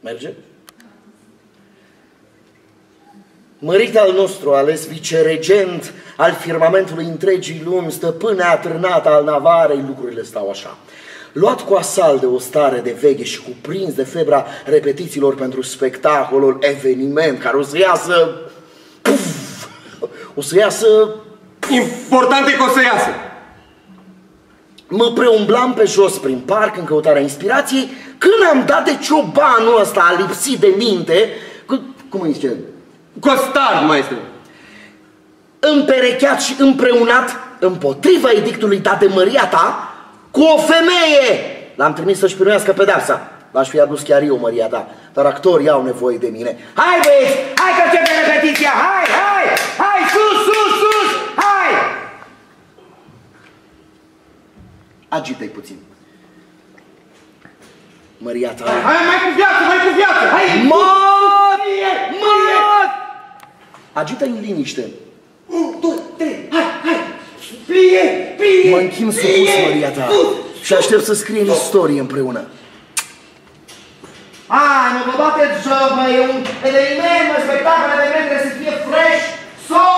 Merge? Mărit al nostru, ales viceregent al firmamentului întregii lumi, stăpâne atârnat al Navarei, lucrurile stau așa. Luat cu asalt de o stare de veche și cuprins de febra repetițiilor pentru spectacolul, eveniment care o să iasă... Puf, o să iasă... Important e că o să iasă. Mă preumblam pe jos prin parc în căutarea inspirației, când am dat de ciobanul ăsta a lipsit de minte, cum îi zice? Costard, maestru. Împerecheat și împreunat împotriva edictului dat de măria ta cu o femeie. L-am trimis să-și primească pedeapsa. L-aș fi adus chiar eu, măria ta, dar actorii au nevoie de mine. Hai, băieți, hai că începe repetiția, hai, hai, hai, sus, sus, sus, hai! Agită-i puțin. Măria ta... Hai, mai cu viață, mai cu viață, hai! Măt! Măt! Agită-i în liniște. 1, 2, 3, hai, hai! Plie, plie! Mă închin supus, măria ta, și aștept să scriem istorie împreună. Hai, nu vă bateți joc, mă, e un eveniment, mă, spectacol, eveniment, trebuie să fie fresh, so